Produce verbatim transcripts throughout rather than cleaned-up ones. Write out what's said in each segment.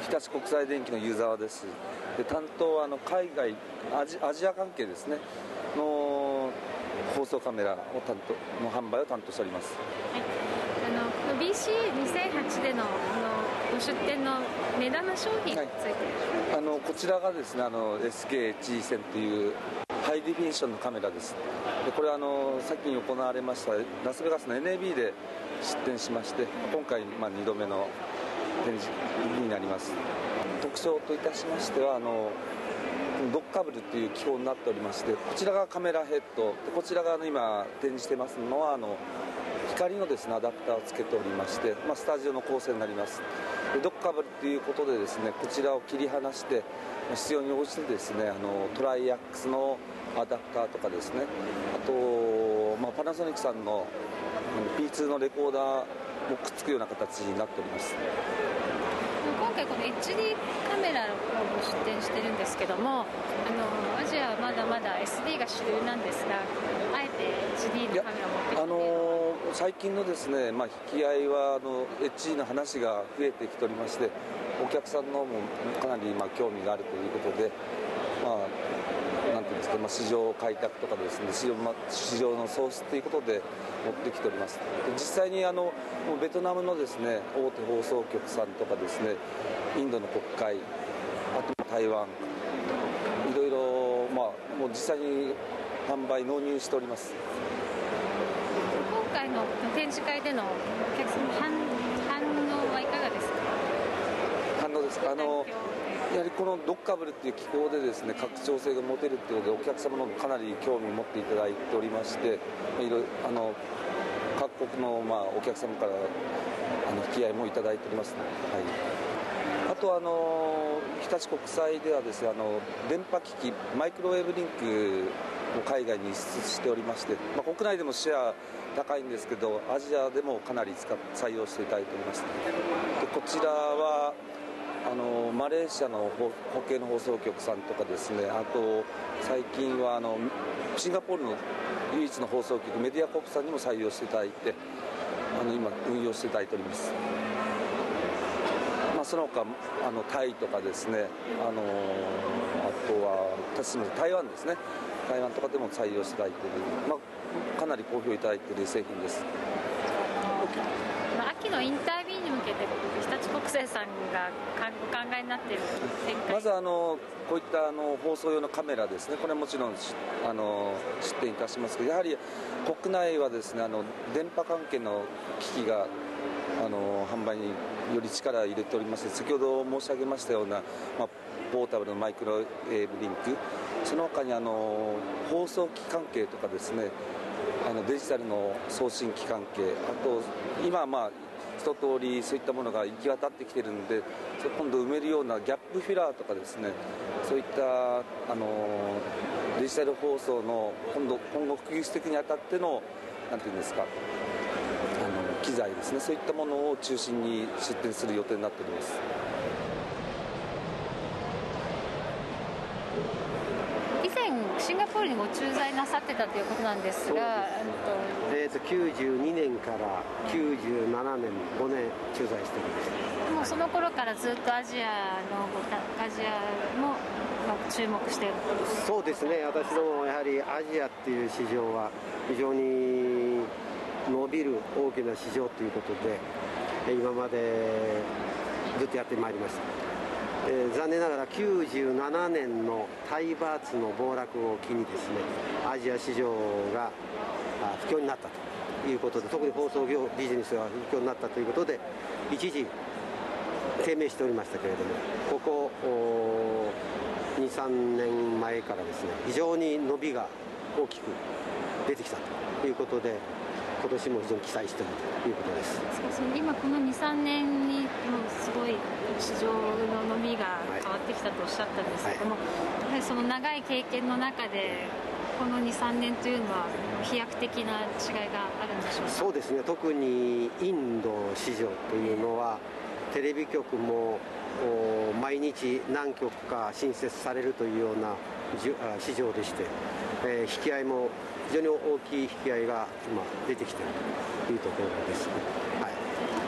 日立国際電機の湯沢です。で担当はあの海外アジ、アジア関係ですねの放送カメラを担当の販売を担当しております。 はい、あの ビーシーにせんはち でのあのご出展の目玉商品について、はい、 あのこちらがですねあの エスケーエイチイー 線というハイディフィニッションのカメラです。でこれはあの先に行われましたラスベガスの エヌエービー で出展しまして、今回、まあ、にどめの展示になります。特徴といたしましてはあのドッカブルという機構になっておりまして、こちらがカメラヘッド、こちらがあの今展示してますのはあの光のですねアダプターをつけておりまして、まあ、スタジオの構成になります。でドッカブルということでですねこちらを切り離して必要に応じてですねあのトライアックスのアダプターとかですね、あと、まあ、パナソニックさんの ピーツー のレコーダーもくっつくような形になっております。 今回この エイチディー カメラを出展してるんですけども、あのアジアはまだまだ エスディー が主流なんですが、あえて エイチディー のカメラを持ってきているのは、あのー、最近のですね、まあ、引き合いはあの エイチディー の話が増えてきておりまして、お客さんの方もかなりまあ興味があるということで、まあ、なんていうんですか、まあ、市場開拓とかですね、市場、まあ、市場の創出ということで持ってきております。で実際にあのベトナムのですね大手放送局さんとかですね、インドの国会、あと台湾、いろいろ、まあ、もう実際に販売納入しております。 今回の展示会でのお客様の反応はいかがですか？ 反応ですか。あのやはりこのドッカブルっていう機構でですね拡張性が持てるっていうことでお客様のかなり興味を持っていただいておりまして、いろいろあの各国のまあお客様からあの引き合いもいただいております、ね。はい、あとあの日立国際ではですねあの電波機器マイクロウェーブリンクを海外に輸出しておりまして、まあ、国内でもシェア高いんですけどアジアでもかなり使っ採用していただいております。でこちらはあのマレーシアの国営の放送局さんとかですね、あと最近はあのシンガポールの唯一の放送局メディアコープさんにも採用していただいて、あの今運用していただいております。まあ、その他あのタイとかですね、あのあとは台湾ですね、台湾とかでも採用していただいている、まあ、かなり好評いただいている製品です。 秋のインタービューに向けて日立国際さんがお考えになっている展開、 まずあのこういったあの放送用のカメラですね、これはもちろんあの出展いたしますけど、やはり国内はですねあの電波関係の機器があの販売により力を入れておりまして、先ほど申し上げましたような、まあ、ポータブルのマイクロウェーブリンク、その他にあの放送機関係とかですね、あのデジタルの送信機関係、あと今はまあ一通りそういったものが行き渡ってきているので、今度埋めるようなギャップフィラーとかですね、そういったあのデジタル放送の今度今後普及していくにあたってのなんていうんですか、あの機材ですね、そういったものを中心に出展する予定になっております。 シンガポールにご駐在なさってたということなんですが、 えー、ときゅうじゅうにねんからきゅうじゅうななねん、ごねん駐在してるんです。 もうその頃からずっとアジアのアジアも注目している。 そうですね、私どもやはりアジアっていう市場は非常に伸びる大きな市場ということで今までずっとやってまいりました。えー、残念ながらきゅうじゅうななねんのタイバーツの暴落を機にですねアジア市場が不況になったということで、特に放送業ビジネスが不況になったということで一時低迷しておりましたけれども、ここに、さんねんまえからですね非常に伸びが大きく出てきたということで、今年も非常に期待しているということです。 今このに、さんねんにすごい市場の伸びが変わってきたとおっしゃったんですけども、はい、やはりその長い経験の中でこのに、さんねんというのは飛躍的な違いがあるんでしょうか？ そうですね、特にインド市場というのはテレビ局も毎日何局か新設されるというような市場でして、えー、引き合いも非常に大きい引き合いが今出てきているというところです、ね。はい、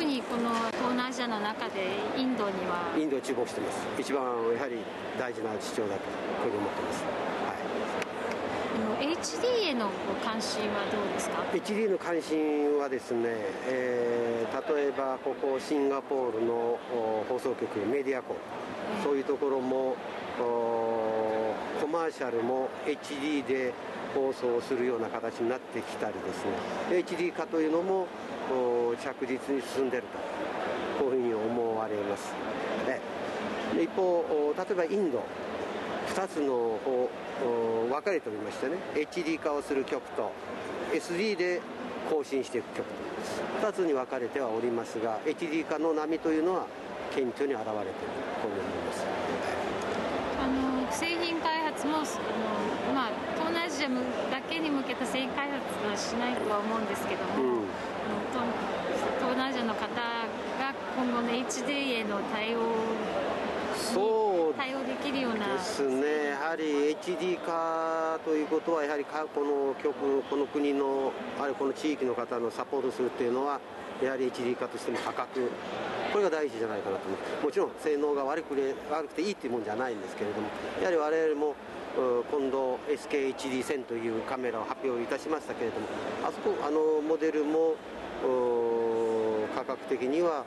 特にこの東南アジアの中でインドにはインドを注目しています。一番やはり大事な市場だとこういうふうに思っています。 はい、エイチディー への関心はどうですか？ エイチディー の関心はですね、えー、例えばここシンガポールの放送局メディアコン、うん、そういうところもコマーシャルも エイチディー で放送するような形になってきたりですね、エイチディー 化というのも着実に進んでいるとこういうふうに思われます。で一方、例えばインドふたつの方分かれておりましてね、 エイチディー 化をする局と エスディー で更新していく局とふたつに分かれてはおりますが、 エイチディー 化の波というのは顕著に現れているとこういうふうに思います。 あの製品開発もあの、まあ、東南アジアだけに向けた製品開発はしないとは思うんですけども、うん、東南アジアの方が今後の エイチディー への対応に対応できるようなですね。やはり エイチディー 化ということはやはりこの局この国のあるいはこの地域の方のサポートするっていうのはやはり エイチディー 化としても価格、これが大事じゃないかなと思う。もちろん性能が悪くて悪くていいっていうもんじゃないんですけれども、やはり我々も今度 エスケーエイチディーせんというカメラを発表いたしましたけれども、あそこあのモデルも価格的には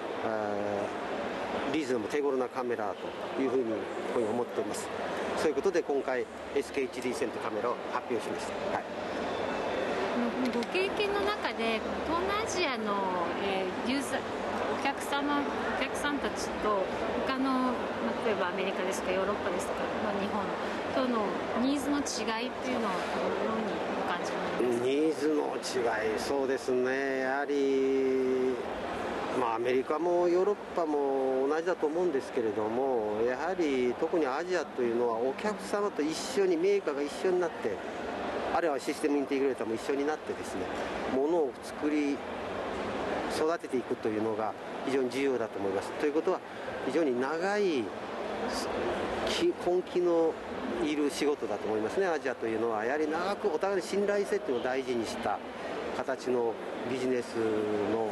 リーズナブル手頃なカメラというふうにこういう思っています。そういうことで今回 エスケーエイチディーせんというカメラを発表しました。はい、 ご経験の中で東南アジアの、えー、ユーザーお客様お客さんたちと他の例えばアメリカですとかヨーロッパですとか、まあ、日本とのニーズの違いっていうのはどのようにお感じになりますか？ ニーズの違い、そうですね。やはり、まあ、アメリカもヨーロッパも同じだと思うんですけれども、やはり特にアジアというのはお客様と一緒にメーカーが一緒になって、あるいはシステムインテグレーターも一緒になってですね、ものを作り育てていくというのが非常に重要だと思います。ということは非常に長い根気のいる仕事だと思いますね。アジアというのはやはり長くお互いの信頼性というのを大事にした形のビジネスの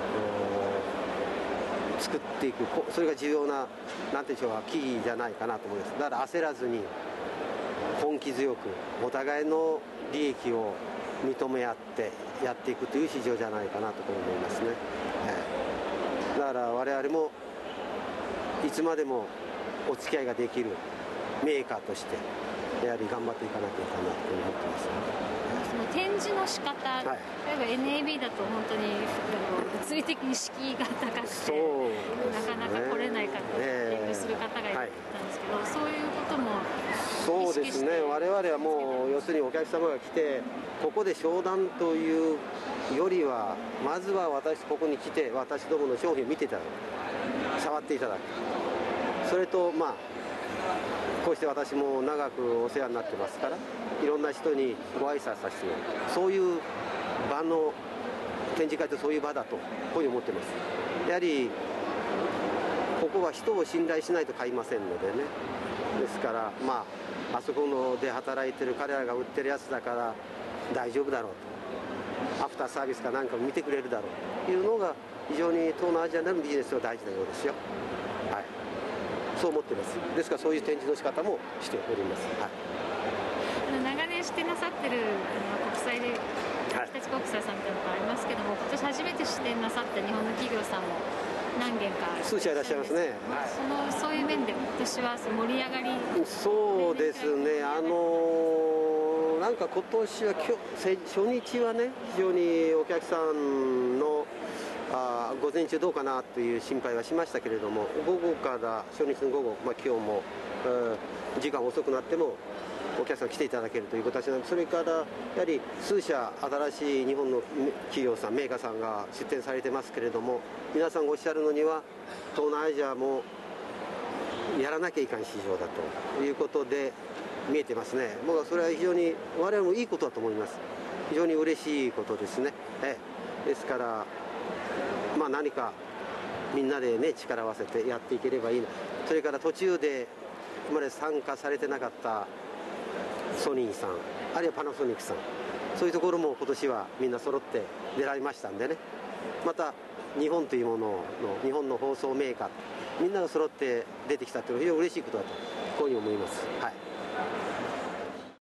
作っていく、それが重要ななんていうんでしょうか、キーじゃないかなと思います。だから焦らずに根気強くお互いの利益を認め合ってやっていくという市場じゃないかなと思いますね。だから我々もいつまでもお付き合いができるメーカーとしてやはり頑張っていかなきゃいけないと思ってます、ね。 その展示の仕方、はい、例えば エヌエービー だと本当に物理的に敷居が高くて、ね、なかなか来れない方、営業する方がいたんですけど、はい、そういうこともそうですね。我々はもう要するにお客様が来てここで商談というよりはまずは私ここに来て私どもの商品を見ていただく、触っていただく、それとまあこうして私も長くお世話になってますからいろんな人にご挨拶させてもらう、そういう場の展示会ってそういう場だとこういうふうに思ってます。やはりここは人を信頼しないと買いませんのでね。ですからまああそこので働いてる彼らが売ってるやつだから大丈夫だろうと、アフターサービスかなんかも見てくれるだろうというのが非常に東南アジアでのビジネスは大事なようですよ。はい、そう思ってます。ですからそういう展示の仕方もしております。はい、 長年してなさってる国際で日立国際さんみたいなのがありますけども、今年初めて出展なさった日本の企業さんも何件か数社いらっしゃいますね。 そのそういう面で今年は盛り上がり、 そうですね。あのなんか今年は今日初日はね非常にお客さんのあ午前中どうかなという心配はしましたけれども、午後から初日の午後、まあ、今日も、えー、時間遅くなってもお客さん来ていただけるという形なので、それからやはり数社新しい日本の企業さんメーカーさんが出展されてますけれども、皆さんがおっしゃるのには東南アジアもやらなきゃいかん市場だということで見えてますね。もうそれは非常に我々もいいことだと思います。非常に嬉しいことですね。えですからまあ何かみんなでね力を合わせてやっていければいいな。それから途中で今まで参加されてなかったソニーさんあるいはパナソニックさん、そういうところも今年はみんな揃って狙いましたんでね、 また日本というものの日本の放送メーカーみんなが揃って出てきたというのは非常に嬉しいことだとこういうふうに思います。はい。